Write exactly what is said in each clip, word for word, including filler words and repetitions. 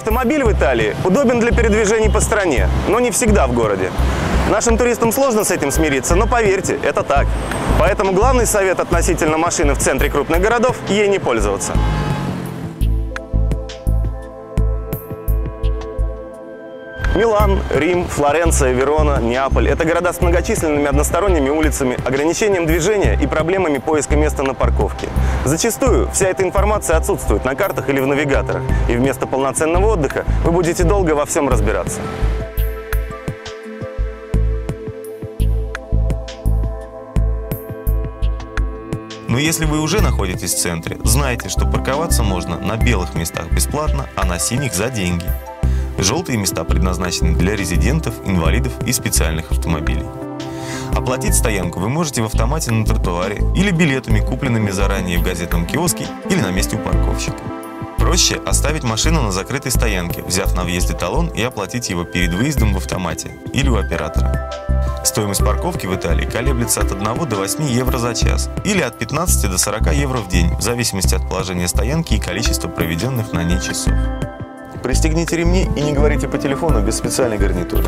Автомобиль в Италии удобен для передвижений по стране, но не всегда в городе. Нашим туристам сложно с этим смириться, но поверьте, это так. Поэтому главный совет относительно машины в центре крупных городов – ей не пользоваться. Милан, Рим, Флоренция, Верона, Неаполь – это города с многочисленными односторонними улицами, ограничением движения и проблемами поиска места на парковке. Зачастую вся эта информация отсутствует на картах или в навигаторах, и вместо полноценного отдыха вы будете долго во всем разбираться. Но если вы уже находитесь в центре, знайте, что парковаться можно на белых местах бесплатно, а на синих за деньги. Желтые места предназначены для резидентов, инвалидов и специальных автомобилей. Оплатить стоянку вы можете в автомате на тротуаре или билетами, купленными заранее в газетном киоске или на месте у парковщика. Проще оставить машину на закрытой стоянке, взяв на въезде талон и оплатить его перед выездом в автомате или у оператора. Стоимость парковки в Италии колеблется от одного до восьми евро за час или от пятнадцати до сорока евро в день, в зависимости от положения стоянки и количества проведенных на ней часов. Пристегните ремни и не говорите по телефону без специальной гарнитуры.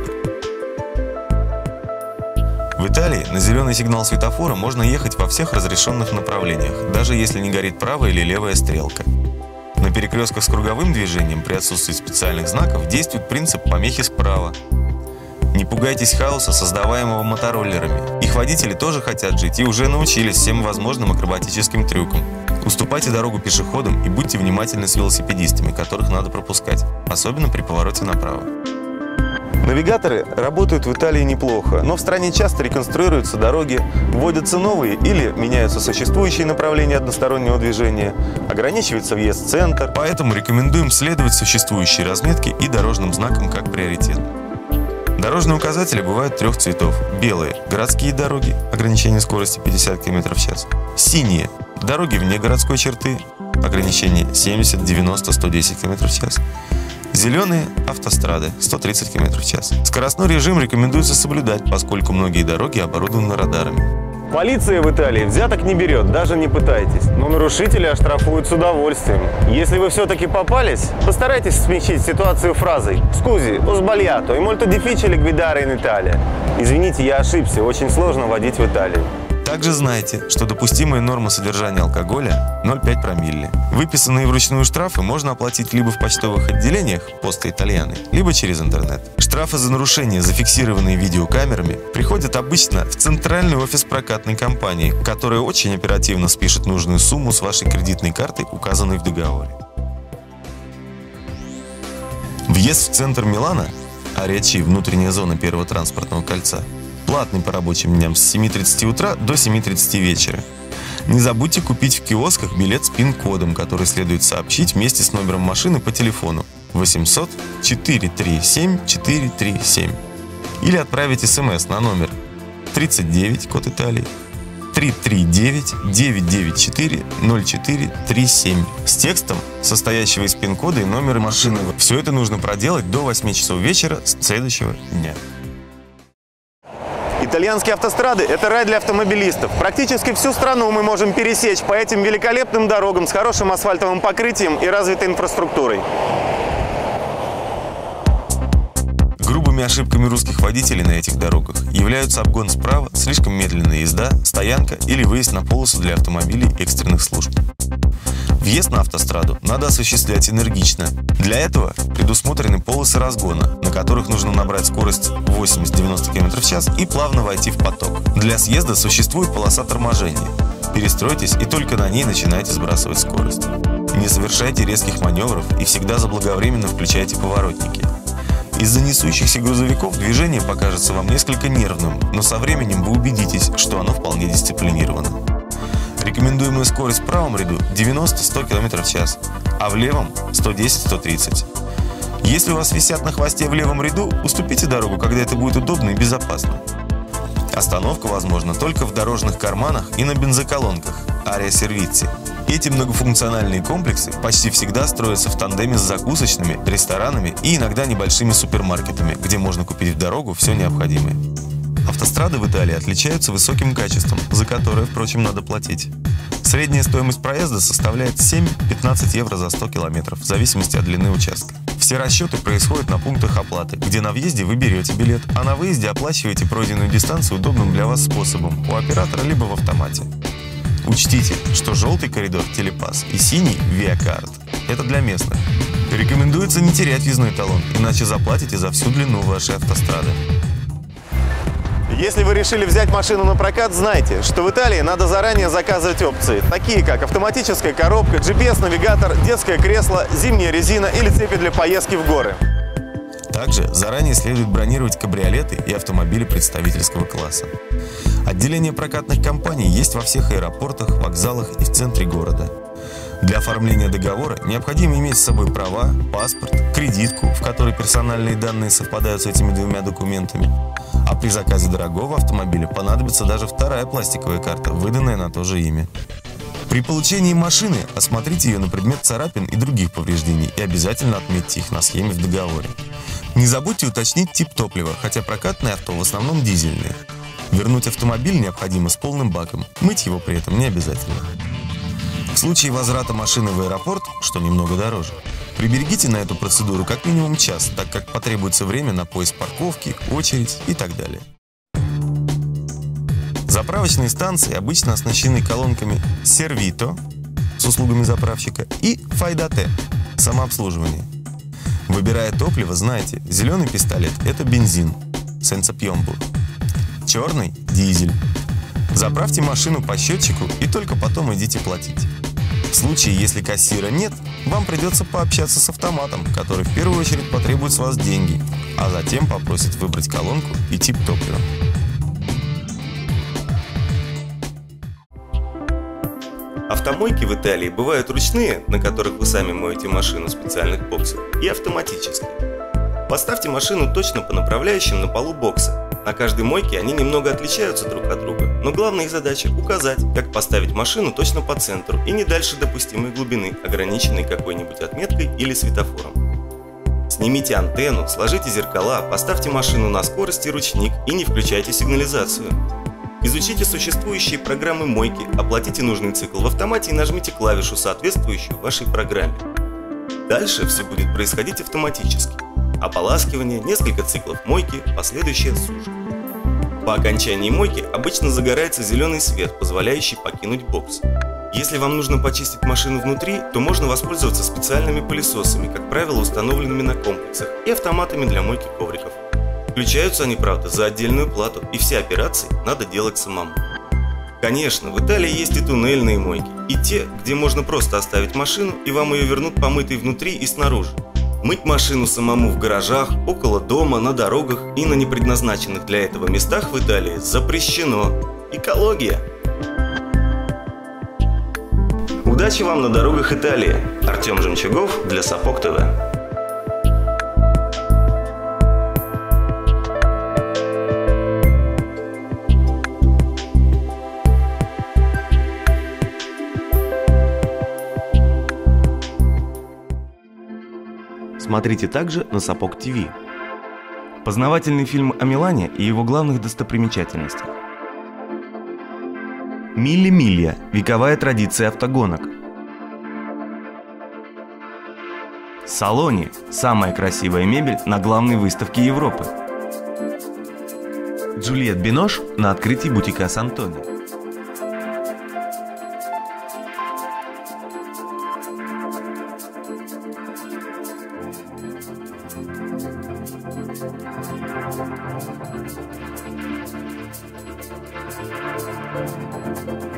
В Италии на зеленый сигнал светофора можно ехать во всех разрешенных направлениях, даже если не горит правая или левая стрелка. На перекрестках с круговым движением при отсутствии специальных знаков действует принцип помехи справа. Не пугайтесь хаоса, создаваемого мотороллерами. Их водители тоже хотят жить и уже научились всем возможным акробатическим трюкам. Уступайте дорогу пешеходам и будьте внимательны с велосипедистами, которых надо пропускать, особенно при повороте направо. Навигаторы работают в Италии неплохо, но в стране часто реконструируются дороги, вводятся новые или меняются существующие направления одностороннего движения, ограничивается въезд в центр. Поэтому рекомендуем следовать существующей разметке и дорожным знакам как приоритет. Дорожные указатели бывают трех цветов. Белые – городские дороги, ограничение скорости пятьдесят километров в час. Синие – дороги вне городской черты, ограничение семьдесят, девяносто, сто десять километров в час. Зеленые – автострады, сто тридцать километров в час. Скоростной режим рекомендуется соблюдать, поскольку многие дороги оборудованы радарами. Полиция в Италии взяток не берет, даже не пытайтесь. Но нарушители оштрафуют с удовольствием. Если вы все-таки попались, постарайтесь смягчить ситуацию фразой «Скузи, ho sbagliato, è molto difficile guidare in Italia». Извините, я ошибся, очень сложно водить в Италии. Также знайте, что допустимая норма содержания алкоголя – ноль целых пять десятых промилле. Выписанные вручную штрафы можно оплатить либо в почтовых отделениях Poste Italiane, либо через интернет. Штрафы за нарушения, зафиксированные видеокамерами, приходят обычно в центральный офис прокатной компании, которая очень оперативно спишет нужную сумму с вашей кредитной карты, указанной в договоре. Въезд в центр Милана, Ария Чи, внутренняя зона первого транспортного кольца, платный по рабочим дням с семи тридцати утра до семи тридцати вечера. Не забудьте купить в киосках билет с пин-кодом, который следует сообщить вместе с номером машины по телефону восемьсот четыреста тридцать семь четыреста тридцать семь или отправить смс на номер тридцать девять, код Италии, триста тридцать девять девятьсот девяносто четыре ноль четыре тридцать семь с текстом, состоящего из пин-кода и номера машины. Все это нужно проделать до восьми часов вечера следующего дня. Итальянские автострады – это рай для автомобилистов. Практически всю страну мы можем пересечь по этим великолепным дорогам с хорошим асфальтовым покрытием и развитой инфраструктурой. Грубыми ошибками русских водителей на этих дорогах являются обгон справа, слишком медленная езда, стоянка или выезд на полосу для автомобилей экстренных служб. Въезд на автостраду надо осуществлять энергично. Для этого предусмотрены полосы разгона, на которых нужно набрать скорость восемьдесят-девяносто километров в час и плавно войти в поток. Для съезда существует полоса торможения. Перестройтесь и только на ней начинайте сбрасывать скорость. Не совершайте резких маневров и всегда заблаговременно включайте поворотники. Из-за несущихся грузовиков движение покажется вам несколько нервным, но со временем вы убедитесь, что оно вполне дисциплинировано. Рекомендуемая скорость в правом ряду девяносто-сто километров в час, а в левом сто десять-сто тридцать. Если у вас висят на хвосте в левом ряду, уступите дорогу, когда это будет удобно и безопасно. Остановка возможна только в дорожных карманах и на бензоколонках Ария Сервиции. Эти многофункциональные комплексы почти всегда строятся в тандеме с закусочными, ресторанами и иногда небольшими супермаркетами, где можно купить в дорогу все необходимое. Автострады в Италии отличаются высоким качеством, за которое, впрочем, надо платить. Средняя стоимость проезда составляет семь-пятнадцать евро за сто километров, в зависимости от длины участка. В Все расчеты происходят на пунктах оплаты, где на въезде вы берете билет, а на выезде оплачиваете пройденную дистанцию удобным для вас способом, у оператора либо в автомате. Учтите, что желтый коридор Телепас и синий Виакарт – это для местных. Рекомендуется не терять въездной талон, иначе заплатите за всю длину вашей автострады. Если вы решили взять машину на прокат, знайте, что в Италии надо заранее заказывать опции, такие как автоматическая коробка, джи пи эс-навигатор, детское кресло, зимняя резина или цепи для поездки в горы. Также заранее следует бронировать кабриолеты и автомобили представительского класса. Отделение прокатных компаний есть во всех аэропортах, вокзалах и в центре города. Для оформления договора необходимо иметь с собой права, паспорт, кредитку, в которой персональные данные совпадают с этими двумя документами. А при заказе дорогого автомобиля понадобится даже вторая пластиковая карта, выданная на то же имя. При получении машины осмотрите ее на предмет царапин и других повреждений и обязательно отметьте их на схеме в договоре. Не забудьте уточнить тип топлива, хотя прокатные авто в основном дизельные. Вернуть автомобиль необходимо с полным баком, мыть его при этом не обязательно. В случае возврата машины в аэропорт, что немного дороже, приберегите на эту процедуру как минимум час, так как потребуется время на поиск парковки, очередь и так далее. Заправочные станции обычно оснащены колонками Servito с услугами заправщика и Fai-da-te – самообслуживание. Выбирая топливо, знайте, зеленый пистолет – это бензин, senza piombo, черный – дизель. Заправьте машину по счетчику и только потом идите платить. В случае, если кассира нет, вам придется пообщаться с автоматом, который в первую очередь потребует с вас деньги, а затем попросит выбрать колонку и тип топлива. Автомойки в Италии бывают ручные, на которых вы сами моете машину в специальных боксах, и автоматические. Поставьте машину точно по направляющим на полу бокса. На каждой мойке они немного отличаются друг от друга, но главная их задача – указать, как поставить машину точно по центру и не дальше допустимой глубины, ограниченной какой-нибудь отметкой или светофором. Снимите антенну, сложите зеркала, поставьте машину на скорость и ручник и не включайте сигнализацию. Изучите существующие программы мойки, оплатите нужный цикл в автомате и нажмите клавишу, соответствующую вашей программе. Дальше все будет происходить автоматически. Ополаскивание, несколько циклов мойки, последующая сушка. По окончании мойки обычно загорается зеленый свет, позволяющий покинуть бокс. Если вам нужно почистить машину внутри, то можно воспользоваться специальными пылесосами, как правило, установленными на комплексах, и автоматами для мойки ковриков. Включаются они, правда, за отдельную плату, и все операции надо делать самому. Конечно, в Италии есть и туннельные мойки, и те, где можно просто оставить машину, и вам ее вернут помытой внутри и снаружи. Мыть машину самому в гаражах, около дома, на дорогах и на непредназначенных для этого местах в Италии запрещено. Экология! Удачи вам на дорогах Италии! Артем Жемчугов для Сапог ТВ. Смотрите также на Сапог ТВ. Познавательный фильм о Милане и его главных достопримечательностях. Милли-Милья – вековая традиция автогонок. Салони – самая красивая мебель на главной выставке Европы. Джульетт Бинош на открытии бутика Сантони. Thank you.